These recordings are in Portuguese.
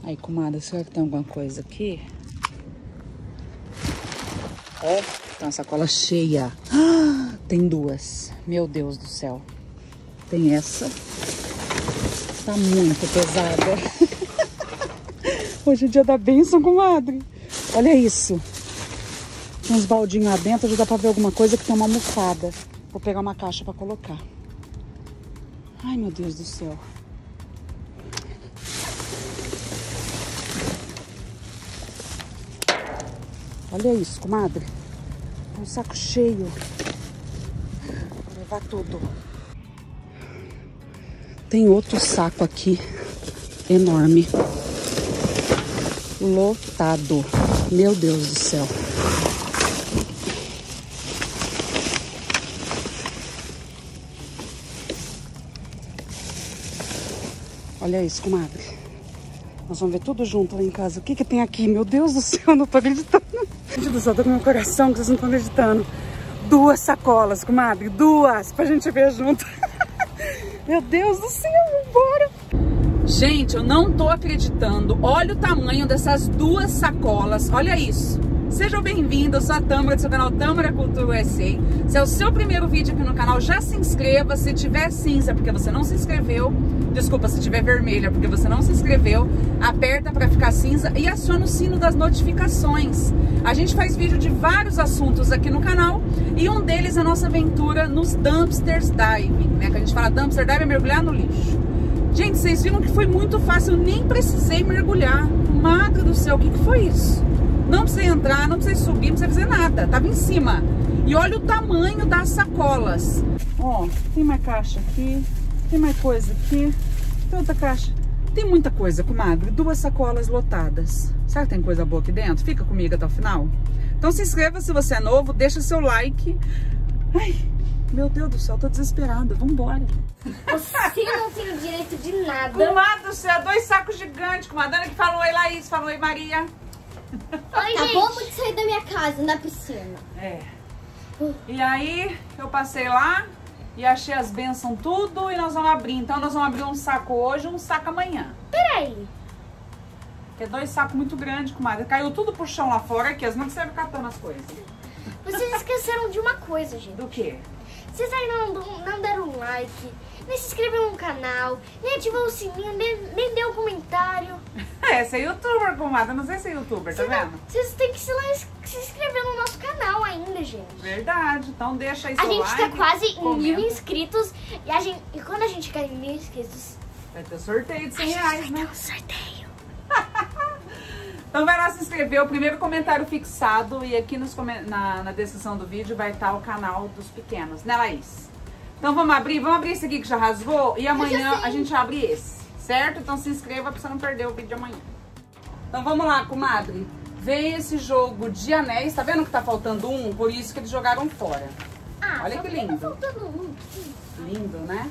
Aí, comadre, será que tem alguma coisa aqui? Ó, tem uma sacola cheia. Ah, tem duas. Meu Deus do céu. Tem essa. Tá muito pesada. Hoje é dia da bênção, comadre. Olha isso. Tem uns baldinhos lá dentro. Já dá pra ver alguma coisa que tem uma almofada. Vou pegar uma caixa pra colocar. Ai, meu Deus do céu. Olha isso, comadre. É um saco cheio. Vou levar tudo. Tem outro saco aqui. Enorme. Lotado. Meu Deus do céu. Olha isso, comadre. Nós vamos ver tudo junto lá em casa. O que que tem aqui? Meu Deus do céu, eu não tô acreditando. Gente do céu, tô com meu coração que vocês não estão acreditando. 2 sacolas, comadre. 2 pra gente ver junto. Meu Deus do céu, vambora. Gente, eu não tô acreditando. Olha o tamanho dessas 2 sacolas. Olha isso. Sejam bem-vindos, eu sou a Tâmara do seu canal Tâmara Cultura USA. Se é o seu primeiro vídeo aqui no canal, já se inscreva. Se tiver cinza, porque você não se inscreveu. Desculpa, se tiver vermelha, porque você não se inscreveu. Aperta para ficar cinza e aciona o sino das notificações. A gente faz vídeo de vários assuntos aqui no canal. E um deles é a nossa aventura nos dumpsters diving, né? Que a gente fala dumpster diving é mergulhar no lixo. Gente, vocês viram que foi muito fácil, eu nem precisei mergulhar. Madre do céu, o que foi isso? Não precisei entrar, não precisei subir, não precisei fazer nada. Tava em cima. E olha o tamanho das sacolas. Ó, tem mais caixa aqui. Tem mais coisa aqui. Tem outra caixa. Tem muita coisa, comadre. 2 sacolas lotadas. Será que tem coisa boa aqui dentro? Fica comigo até o final. Então se inscreva se você é novo. Deixa seu like. Ai, meu Deus do céu, tô desesperada. Vambora. Você não tem o direito de nada. Comadre do céu, 2 sacos gigantes. Comadre que falou oi, Laís. Falou oi, Maria. Oi, acabou de sair da minha casa, na piscina. É. E aí, eu passei lá e achei as bênçãos tudo e nós vamos abrir. Então, nós vamos abrir um saco hoje e um saco amanhã. Peraí. Que é 2 sacos muito grandes, comadre. Caiu tudo pro chão lá fora, que as não servem catando as coisas. Vocês esqueceram de uma coisa, gente. Do quê? Vocês ainda não deram um like, nem se inscreveram no canal, nem ativou o sininho, nem deu um comentário. É, você é youtuber, comadre. Não sei se é youtuber, tá vendo? Vocês têm que se inscrever no nosso canal ainda, gente. Verdade. Então deixa aí seu like. A gente tá quase em 1000 inscritos e quando a gente chegar em 1000 inscritos... vai ter sorteio de 100 reais, né? Vai ter um sorteio. Então vai lá se inscrever, o primeiro comentário fixado e aqui na descrição do vídeo vai estar o canal dos pequenos, né, Laís? Então vamos abrir esse aqui que já rasgou e amanhã a gente abre esse, certo? Então se inscreva pra você não perder o vídeo de amanhã. Então vamos lá, comadre. Veio esse jogo de anéis, tá vendo que tá faltando um? Por isso que eles jogaram fora. Ah, olha que lindo. Tá faltando um. Lindo, né?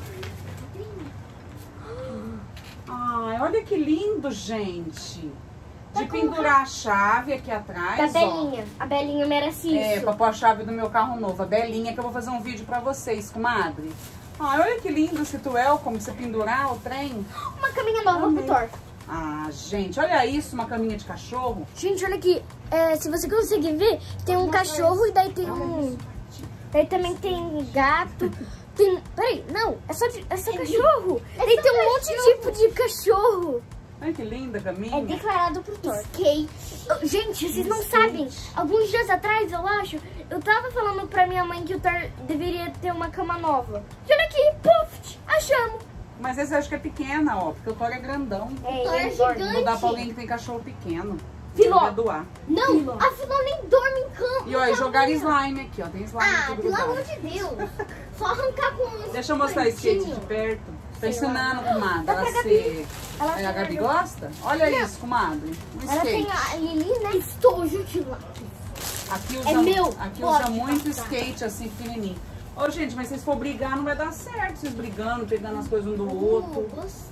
Ai, olha que lindo, gente. De pendurar a chave aqui atrás, da Belinha. Ó. A Belinha merece isso. É, pra pôr a chave do meu carro novo. A Belinha, que eu vou fazer um vídeo pra vocês, comadre. Ai, olha que lindo esse tuel, como você pendurar o trem. Uma caminha nova pro Thor. Ah, gente, olha isso, uma caminha de cachorro. Gente, olha aqui. Se você conseguir ver, tem um cachorro e daí tem um... Daí também tem gato. Tem... Peraí, não, é só cachorro. Daí tem um monte de tipo de cachorro. Olha que linda a caminha. É declarado pro Thor. Skate. Gente, vocês não sabem. Alguns dias atrás, eu acho, eu tava falando pra minha mãe que o Thor deveria ter uma cama nova. E olha aqui, puf, achamos. Mas esse eu acho que é pequena, ó, porque o Thor é grandão. É, ele é gigante. Vou dar pra alguém que tem cachorro pequeno. Filó. Doar. Não, a Filó nem dorme em cama. E ó, jogar slime aqui, ó. Tem slime aqui pelo amor de Deus. Só arrancar com um. Deixa eu mostrar esse skate de perto. Tô ensinando, comadre. A Gabi gosta? Olha isso, comadre. Um ela skate. tem a Lili, né? Estojo de lá. Aqui usa muito skate assim, pequenininho. Ô, gente, mas se vocês for brigar, não vai dar certo. Vocês brigando, pegando as coisas um do outro.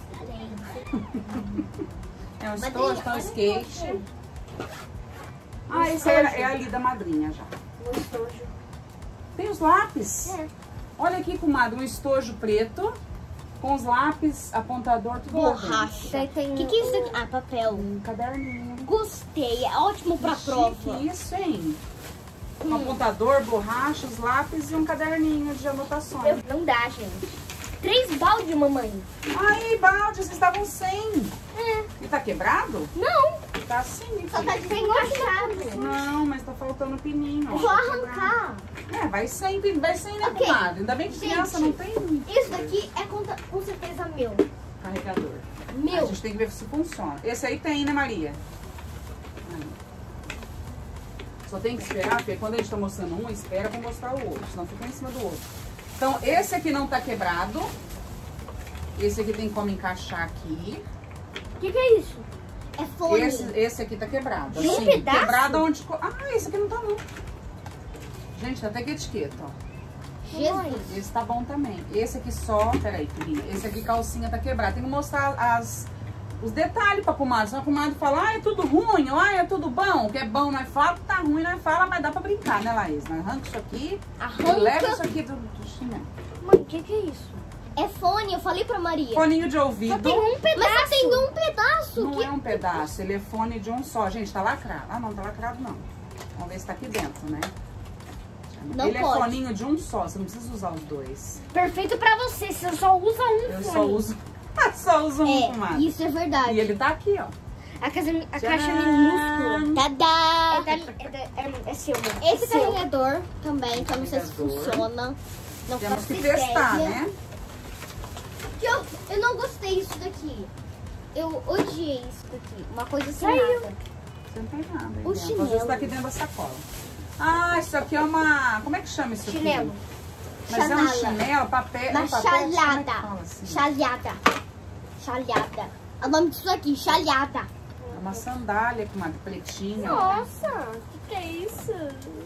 É um estojo, tá um skate. Ah, esse é ali da madrinha já. O estojo. Tem os lápis. É. Olha aqui, comadre, um estojo preto. Com os lápis, apontador, tudo lá dentro. Borracha. O que é isso aqui? Ah, papel. Um caderninho. Gostei, é ótimo pra prova. Isso, hein? Um apontador, borracha, os lápis e um caderninho de anotações. Não dá, gente. 3 baldes, mamãe. Aí, balde, vocês estavam sem. É. E tá quebrado? Não. Tá assim. Só tá desencaixado. Não, mas tá faltando pininho. Eu vou arrancar. É, vai sem, né, Ok. comadre? Ainda bem que criança não tem Isso daqui é com certeza meu. carregador. A Meu. gente tem que ver se funciona. Esse aí tem, né, Maria? Aí. Só tem que esperar, porque quando a gente tá mostrando um, espera pra mostrar o outro, senão fica em cima do outro. Então, esse aqui não tá quebrado. Esse aqui tem como encaixar aqui. O que é isso? É fone. Esse aqui tá quebrado. Tem um pedaço? Quebrado onde... Ah, esse aqui não tá não. Gente, tá até com etiqueta, ó. Jesus. Esse tá bom também. Esse aqui só... Peraí, filhinha. Esse aqui, calcinha, tá quebrado. Tem que mostrar os detalhes pra comadre. Se a comadre fala, ah, é tudo ruim, ou ah, é tudo bom. O que é bom nós fala, tá ruim nós fala, mas dá pra brincar, né, Laís? Nós arranca isso aqui Arranca. e leva isso aqui do chinelo. Mãe, o que é isso? É fone, eu falei pra Maria. Foninho de ouvido. Só tem um pedaço. Mas só tem um pedaço. Não é um pedaço, ele é fone de um só. Gente, tá lacrado. Ah, não, tá lacrado não. Vamos ver se tá aqui dentro, né? Não ele pode. é foninho de um só, você não precisa usar os dois. Perfeito pra você, você só usa um Eu fone. só uso, só uso um, comadre. Isso é verdade. E ele tá aqui, ó. A caixa Tcharam! minúscula. Tadá! É seu, mãe. Esse carregador também, que eu não sei se Carregador. funciona. Não Temos faço que ideia. testar, né? Que eu não gostei disso daqui. Eu odiei isso daqui. Uma coisa sem Saiu. nada. Você não tem nada. aí O dentro. chinelo. Às vezes tá aqui dentro da sacola. Ah, isso aqui é uma... Como é que chama isso aqui? Chinelo. Mas é um Chanala. chinelo, papel... Uma um papel, como é que chalhada. fala assim? Chalhada. Chalhada. É o nome disso aqui, chalhada. É uma sandália com uma pretinha. Nossa, o que é isso?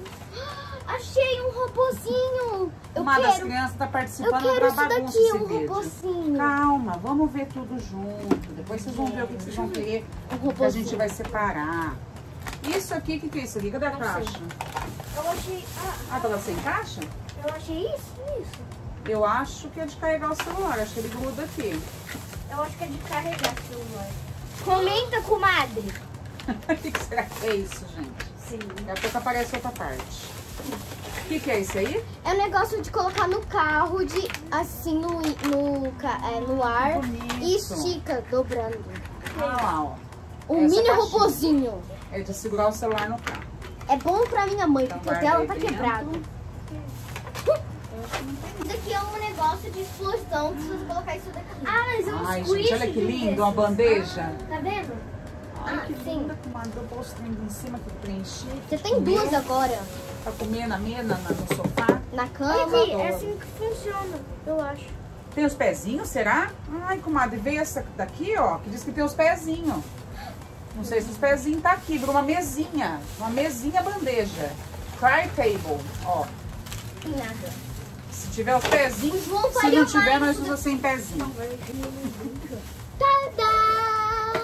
Achei um robozinho. Eu Uma das quero. crianças tá Eu participando quero da isso bagunça daqui, esse um vídeo. robozinho. Calma, vamos ver tudo junto. Depois vocês vão ver o que vocês vão querer. Um Que a gente robozinho. vai separar. Isso aqui, o que é isso aqui? Cadê a Não caixa? sei. Eu achei. Ah, tava sem caixa? Eu achei isso. Eu acho que é de carregar o celular. Acho que ele gruda aqui. Eu acho que é de carregar o celular. Comenta, comadre. O que será que é isso, gente? Sim. Daqui a pouco aparece outra parte. O que é isso aí? É um negócio de colocar no carro, de assim no ar bonito. e estica, dobrando. Ah lá, ó. Um Essa mini caixinha. robozinho. É de segurar o celular no carro. É bom pra minha mãe, Então porque o guarda dela aí tá dentro. quebrado. Isso aqui é um negócio de explosão, se você colocar isso daqui. Ah, mas é um Ai, squish gente, olha que lindo, uma bandeja. Tá vendo? Ai, que sim. linda, comadre. Eu posto trem em cima que eu preenchi. Você tem duas agora. Pra comer na mesa, no sofá. Na cama. aqui, É assim que funciona, eu acho. Tem os pezinhos, será? Ai, comadre, veio essa daqui, ó, que diz que tem os pezinhos. Não sei se os pezinhos tá aqui, virou uma mesinha bandeja. Cry table, ó. Tem nada. Se tiver os pezinhos, O João se faria não tiver, mais nós usamos sem pezinho. Tadá!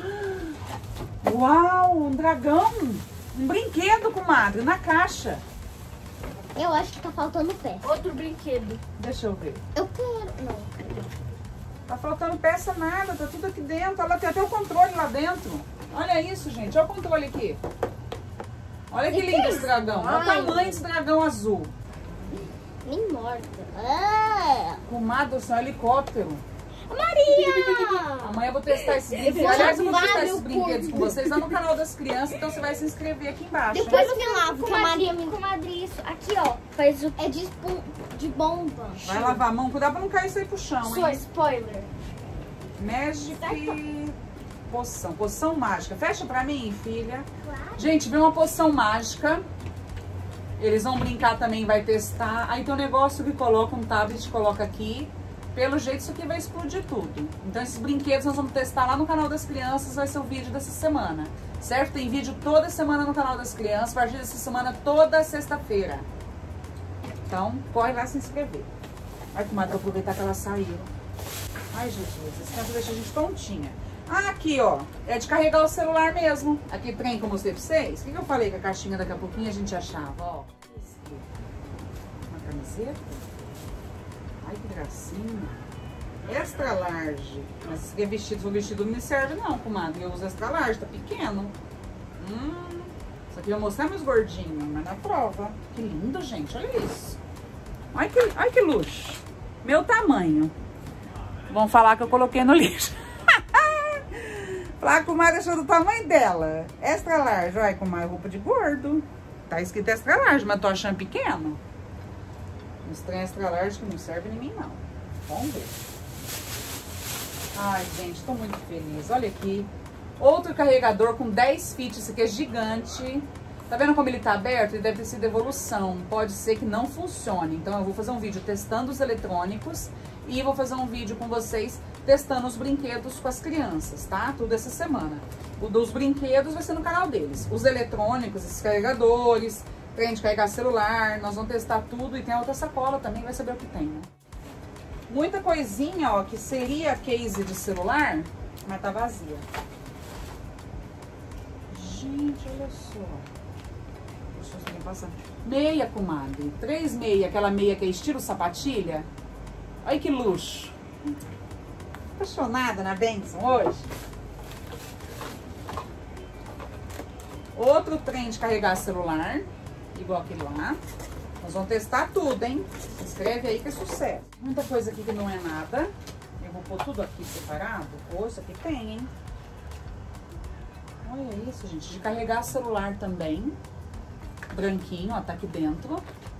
Uau, um dragão. Um brinquedo, comadre, na caixa. Eu acho que tá faltando pé. Outro brinquedo. Deixa eu ver. Eu quero. Não. Tá faltando peça nada, tá tudo aqui dentro. Ela tem até o controle lá dentro. Olha isso, gente. Olha o controle aqui. Olha que lindo esse dragão. Olha o tamanho desse dragão azul. Nem morta. Ah! Comadre, o seu helicóptero. Maria! Amanhã eu vou testar esses brinquedos. vou Aliás, eu vou lavar testar meu esses brinquedos corpo. com vocês lá no canal das crianças. Então você vai se inscrever aqui embaixo. Depois eu me lavo, que a Maria me... Comadre, isso. Aqui, ó. Faz o... É de bomba. Vai lavar a mão. Cuidado pra não cair isso aí pro chão, Sua hein? spoiler. Magic poção. Poção mágica. Fecha pra mim, filha. Claro. Gente, veio uma poção mágica. Eles vão brincar também, vai testar. Aí tem um negócio que coloca, um tablet, coloca aqui. Pelo jeito, isso aqui vai explodir tudo. Então, esses brinquedos nós vamos testar lá no canal das crianças. Vai ser o vídeo dessa semana. Certo? Tem vídeo toda semana no canal das crianças. A partir dessa semana, toda sexta-feira. Então, corre lá se inscrever. Ai, comadre, vou aproveitar que ela saiu. Ai, Jesus, esse canto deixa a gente tontinha. Ah, aqui, ó. É de carregar o celular mesmo. Aqui, trem que eu mostrei pra vocês. O que eu falei que a caixinha daqui a pouquinho a gente achava, ó. Esse aqui. Uma camiseta. Ai, que gracinha. Extra large. Mas esse aqui é vestido, o vestido não me serve não, comadre. Eu uso extra large, tá pequeno. Isso aqui eu vou mostrar meus gordinhos, mas na prova. Que lindo, gente, olha isso. Ai que luxo. Meu tamanho. Vão falar que eu coloquei no lixo. Falar que a comadre achou do tamanho dela. Extra large, olha, com uma roupa de gordo. Tá escrito extra large, mas tô achando pequeno. Esse trem extra large que não serve em mim, não. Vamos ver. Ai, gente, tô muito feliz. Olha aqui. Outro carregador com 10 feet. Esse aqui é gigante. Tá vendo como ele tá aberto? Ele deve ter sido evolução. Pode ser que não funcione. Então eu vou fazer um vídeo testando os eletrônicos. E vou fazer um vídeo com vocês testando os brinquedos com as crianças, tá? Tudo essa semana. O dos brinquedos vai ser no canal deles. Os eletrônicos, esses carregadores, trem de carregar celular, nós vamos testar tudo. E tem a outra sacola também, vai saber o que tem, né? Muita coisinha, ó, que seria case de celular, mas tá vazia. Gente, olha só. Deixa eu ver passar. Meia, comadre. 3 meia, aquela meia que é estilo sapatilha. Olha que luxo. Apaixonada na Benção hoje. Outro trem de carregar celular, igual aquele lá. Nós vamos testar tudo, hein? Se inscreve aí que é sucesso. Muita coisa aqui que não é nada. Eu vou pôr tudo aqui separado. Pô, isso aqui tem, hein? Olha isso, gente. De carregar celular também. Branquinho, ó, tá aqui dentro.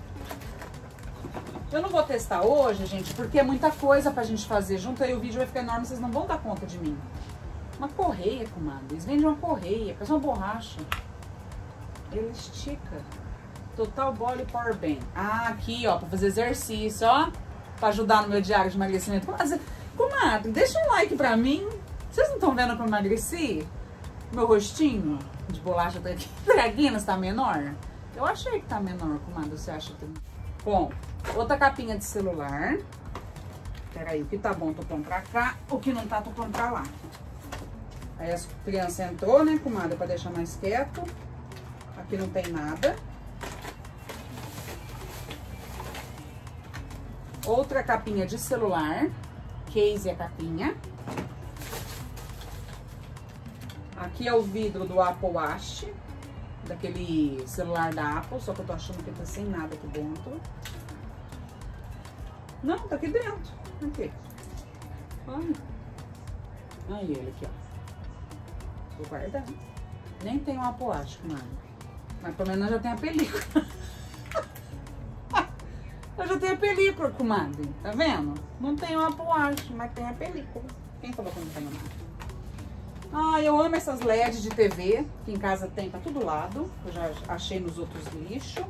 Eu não vou testar hoje, gente, porque é muita coisa pra gente fazer. Junto aí o vídeo vai ficar enorme, vocês não vão dar conta de mim. Uma correia, comadre. Eles vendem uma correia, parece uma borracha. Ele estica. Total Body Power Bank. Ah, aqui, ó, pra fazer exercício, ó. Pra ajudar no meu diário de emagrecimento. Mas, comadre, deixa um like pra mim. Vocês não estão vendo que eu emagreci? Meu rostinho de bolacha tá aqui. Traguinas tá menor? Eu achei que tá menor, comadre. Você acha que tá... Bom, outra capinha de celular. Peraí, o que tá bom tô pondo pra cá, o que não tá tô pondo pra lá. Aí as crianças entrou, né, comadre, pra deixar mais quieto. Aqui não tem nada. Outra capinha de celular. Case é a capinha. Aqui é o vidro do Apple Watch. Daquele celular da Apple, só que eu tô achando que tá sem nada aqui dentro. Não, tá aqui dentro. Aqui. Olha. Aí ele aqui, ó. Vou guardar. Nem tem um Apple Watch, mano. Mas pelo menos já tem a película. Eu já tenho a película, comadre. Tá vendo? Não tem um Apple Watch, mas tem a película. Quem falou que não tem nada? Ah, eu amo essas LEDs de TV, que em casa tem pra todo lado. Eu já achei nos outros lixos.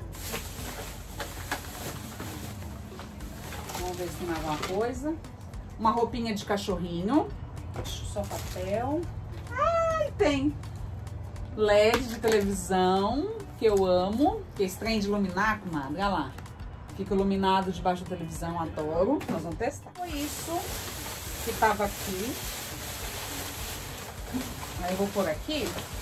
Vamos ver se tem mais alguma coisa. Uma roupinha de cachorrinho. Só papel. Ai, tem. LED de televisão, que eu amo. Que é esse trem de iluminar, comadre. Olha lá. Fica iluminado debaixo da televisão, adoro. Nós vamos testar. Foi isso que tava aqui. Aí eu vou por aqui.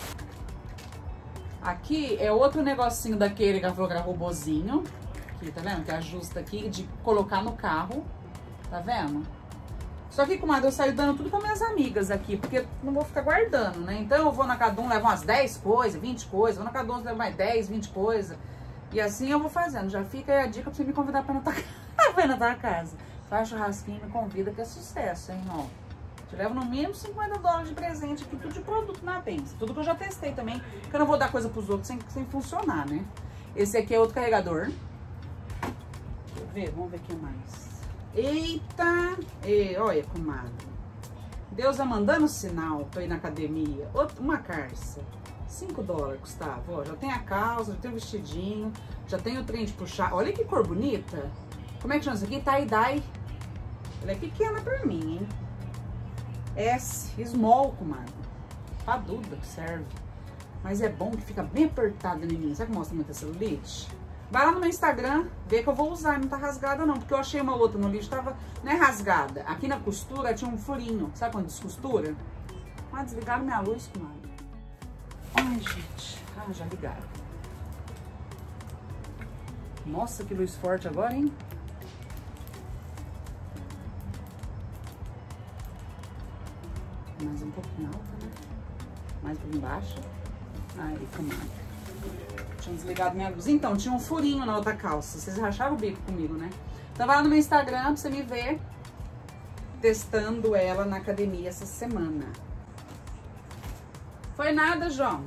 Aqui é outro negocinho daquele que ela falou que era robozinho. Aqui, tá vendo? Que ajusta aqui de colocar no carro. Tá vendo? Só que, comadre, eu saio dando tudo para minhas amigas aqui, porque não vou ficar guardando, né? Então eu vou na cada um, levo umas 10 coisas, 20 coisas. Vou na cada um, levo mais 10, 20 coisas. E assim eu vou fazendo. Já fica aí a dica pra você me convidar pra ir na tua casa. Faz churrasquinho, me convida, que é sucesso, hein, ó. Te levo no mínimo $50 de presente aqui, tudo de produto na Benção. Tudo que eu já testei também, que eu não vou dar coisa pros outros sem funcionar, né? Esse aqui é outro carregador. Deixa eu ver, vamos ver o que mais. Eita! Olha, comadre. Deus tá mandando sinal pra ir na academia. Uma calça. $5 custava. Ó, já tem a calça, já tem o vestidinho, já tem o trem de puxar. Olha que cor bonita. Como é que chama isso aqui? Tie-dye. Ela é pequena pra mim, hein? S, small, comadre. Pra Duda que serve. Mas é bom que fica bem apertado em mim. Sabe que mostra muita celulite? Vai lá no meu Instagram, vê que eu vou usar. Não tá rasgada não, porque eu achei uma outra no lixo, tava, não é rasgada. Aqui na costura tinha um furinho. Sabe quando descostura? Ah, desligaram minha luz, comadre. Ai, gente. Ah, já ligaram. Nossa, que luz forte agora, hein? Mais um pouquinho alta, né? Mais por embaixo. Aí, comadre. Tinha desligado minha luz. Então, tinha um furinho na outra calça. Vocês racharam o bico comigo, né? Então vai lá no meu Instagram pra você me ver testando ela na academia essa semana. Foi nada, João?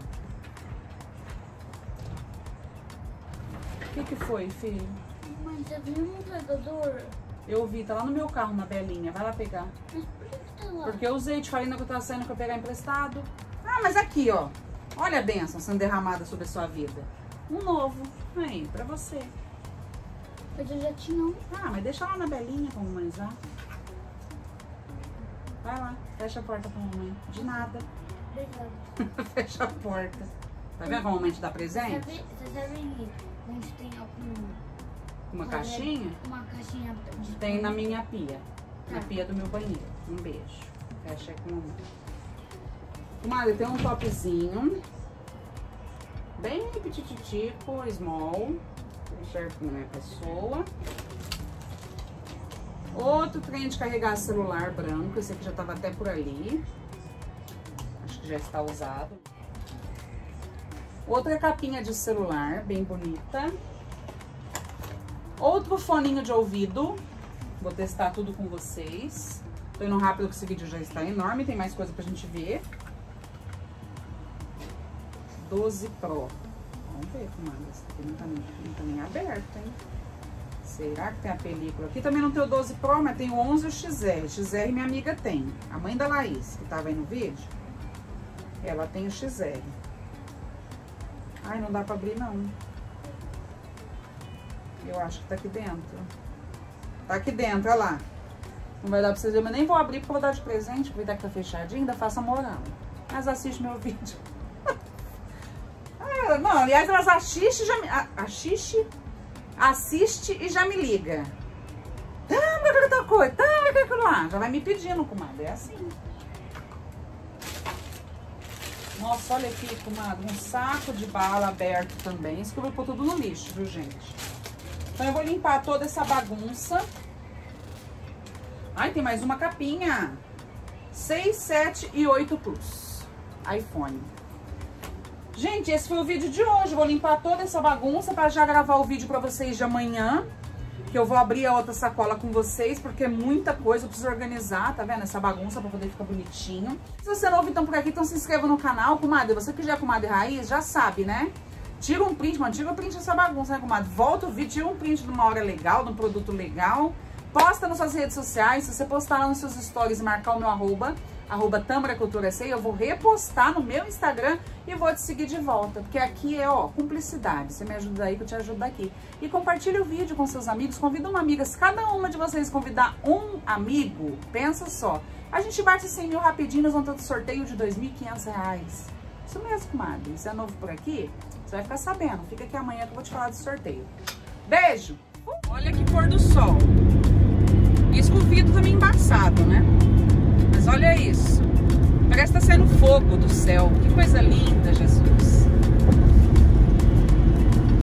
O que foi, filho? Mãe, você viu um carregador? Eu vi, tá lá no meu carro uma belinha. Vai lá pegar. Mas por que tá lá? Porque eu usei, te falei que eu tava saindo pra pegar emprestado. Ah, mas aqui, ó. Olha a bênção sendo derramada sobre a sua vida. Um novo. Aí, pra você. Mas eu já tinha um. Ah, mas deixa lá na belinha pra mamãe usar. Vai lá, fecha a porta pra mamãe. De nada. Obrigada. Fecha a porta. Tá vendo como a mamãe te dá presente? Você sabe onde tem algum... Uma caixinha? Uma caixinha de... Tem na minha pia. Na Tá. pia do meu banheiro. Um beijo. Fecha aí com a mamãe. Comadre, tem um topzinho. Bem petititico, small. Certo na minha pessoa. Outro trem de carregar celular branco. Esse aqui já tava até por ali. Acho que já está usado. Outra capinha de celular, bem bonita. Outro foninho de ouvido. Vou testar tudo com vocês. Tô indo rápido porque esse vídeo já está enorme. Tem mais coisa pra gente ver. 12 Pro. Vamos ver, comadre. Esse aqui não tá nem aberto, hein? Será que tem a película? Aqui também não tem o 12 Pro, mas tem o 11 e o XR. XR minha amiga tem. A mãe da Laís, que tava aí no vídeo, ela tem o XR. Ai, não dá pra abrir, não. Eu acho que tá aqui dentro. Tá aqui dentro, olha lá. Não vai dar pra vocês verem, mas nem vou abrir porque eu vou dar de presente. Aproveitar que tá fechadinho, ainda faça moral. Mas assiste meu vídeo. Ah, não, aliás, elas assistem e já me liga. Tâmara, que outra coisa. Tâmara, que aquilo lá. Já vai me pedindo, comadre. É assim. Nossa, olha aqui, comadre. Um saco de bala aberto também. Isso que eu vou pôr tudo no lixo, viu, gente? Então eu vou limpar toda essa bagunça. Ai, tem mais uma capinha. 6, 7 e 8 Plus. iPhone. Gente, esse foi o vídeo de hoje. Vou limpar toda essa bagunça para já gravar o vídeo para vocês de amanhã. Que eu vou abrir a outra sacola com vocês, porque é muita coisa. Eu preciso organizar, tá vendo? Essa bagunça para poder ficar bonitinho. Se você é novo, então, por aqui, então se inscreva no canal. Comadre, você que já é comadre raiz, já sabe, né? Tira um print, mano. Tira um print dessa bagunça, né, comadre? Volta o vídeo, tira um print de uma hora legal, de um produto legal. Posta nas suas redes sociais. Se você postar lá nos seus stories e marcar o meu arroba Tâmara Cultura C, eu vou repostar no meu Instagram e vou te seguir de volta. Porque aqui é, ó, cumplicidade. Você me ajuda aí que eu te ajudo aqui. E compartilha o vídeo com seus amigos. Convida uma amiga. Se cada uma de vocês convidar um amigo, pensa só. A gente bate 100 mil rapidinho, nós vamos ter um sorteio de R$2.500. Isso mesmo, comadre. Se é novo por aqui, você vai ficar sabendo. Fica aqui amanhã que eu vou te falar do sorteio. Beijo! Olha que pôr do sol. Isso com o vidro também embaçado, né? Mas olha isso. Parece que tá saindo fogo do céu. Que coisa linda, Jesus.